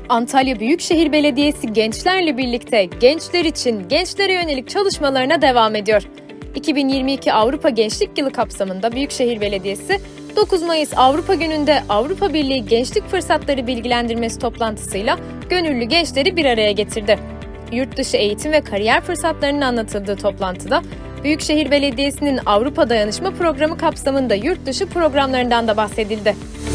Antalya Büyükşehir Belediyesi gençlerle birlikte gençler için gençlere yönelik çalışmalarına devam ediyor. 2022 Avrupa Gençlik Yılı kapsamında Büyükşehir Belediyesi 9 Mayıs Avrupa Günü'nde Avrupa Birliği Gençlik Fırsatları Bilgilendirmesi toplantısıyla gönüllü gençleri bir araya getirdi. Yurtdışı eğitim ve kariyer fırsatlarının anlatıldığı toplantıda Büyükşehir Belediyesi'nin Avrupa Dayanışma Programı kapsamında yurtdışı programlarından da bahsedildi.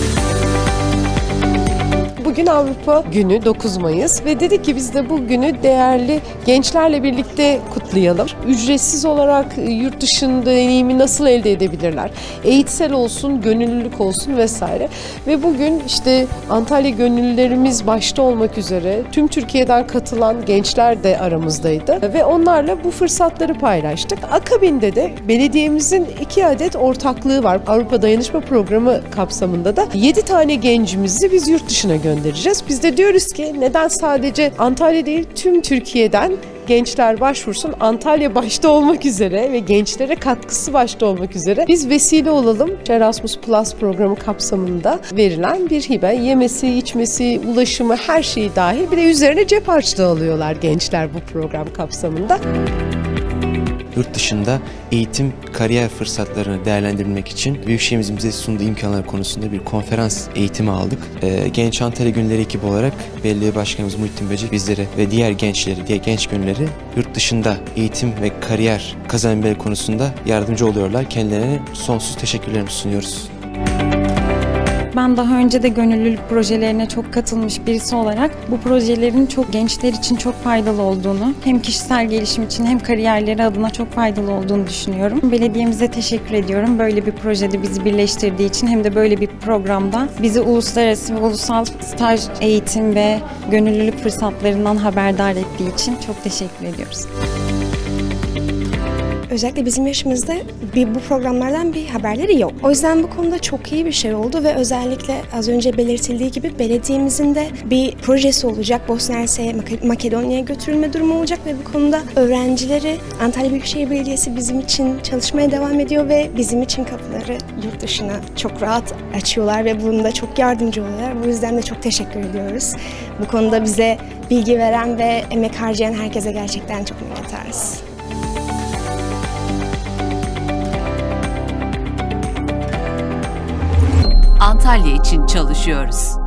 Bugün Avrupa Günü 9 Mayıs ve dedik ki biz de bu günü değerli gençlerle birlikte kutlayalım. Ücretsiz olarak yurt dışında deneyimi nasıl elde edebilirler? Eğitsel olsun, gönüllülük olsun vesaire. Ve bugün işte Antalya gönüllülerimiz başta olmak üzere tüm Türkiye'den katılan gençler de aramızdaydı. Ve onlarla bu fırsatları paylaştık. Akabinde de belediyemizin 2 adet ortaklığı var. Avrupa Dayanışma Programı kapsamında da 7 tane gencimizi biz yurt dışına göndereceğiz. Biz de diyoruz ki neden sadece Antalya değil tüm Türkiye'den gençler başvursun, Antalya başta olmak üzere ve gençlere katkısı başta olmak üzere biz vesile olalım. Erasmus Plus programı kapsamında verilen bir hibe, yemesi, içmesi, ulaşımı her şeyi dahil, bir de üzerine cep harçlığı alıyorlar gençler bu program kapsamında. Yurt dışında eğitim, kariyer fırsatlarını değerlendirmek için Büyükşehirimizin bize sunduğu imkanlar konusunda bir konferans eğitimi aldık. Genç Antalya Günleri ekibi olarak Belediye Başkanımız Muhittin Böcek bizlere ve diğer genç gönülleri yurt dışında eğitim ve kariyer kazanabilmeleri konusunda yardımcı oluyorlar. Kendilerine sonsuz teşekkürlerimizi sunuyoruz. Ben daha önce de gönüllülük projelerine çok katılmış birisi olarak bu projelerin çok gençler için çok faydalı olduğunu, hem kişisel gelişim için hem kariyerleri adına çok faydalı olduğunu düşünüyorum. Belediyemize teşekkür ediyorum. Böyle bir projede bizi birleştirdiği için hem de böyle bir programda bizi uluslararası ve ulusal staj, eğitim ve gönüllülük fırsatlarından haberdar ettiği için çok teşekkür ediyoruz. Özellikle bizim yaşımızda bu programlardan bir haberleri yok. O yüzden bu konuda çok iyi bir şey oldu ve özellikle az önce belirtildiği gibi belediyemizin de bir projesi olacak. Bosna Hersek'e, Makedonya'ya götürülme durumu olacak ve bu konuda öğrencileri Antalya Büyükşehir Belediyesi bizim için çalışmaya devam ediyor ve bizim için kapıları yurt dışına çok rahat açıyorlar ve bunda çok yardımcı oluyorlar. Bu yüzden de çok teşekkür ediyoruz. Bu konuda bize bilgi veren ve emek harcayan herkese gerçekten çok minnettarız. Antalya için çalışıyoruz.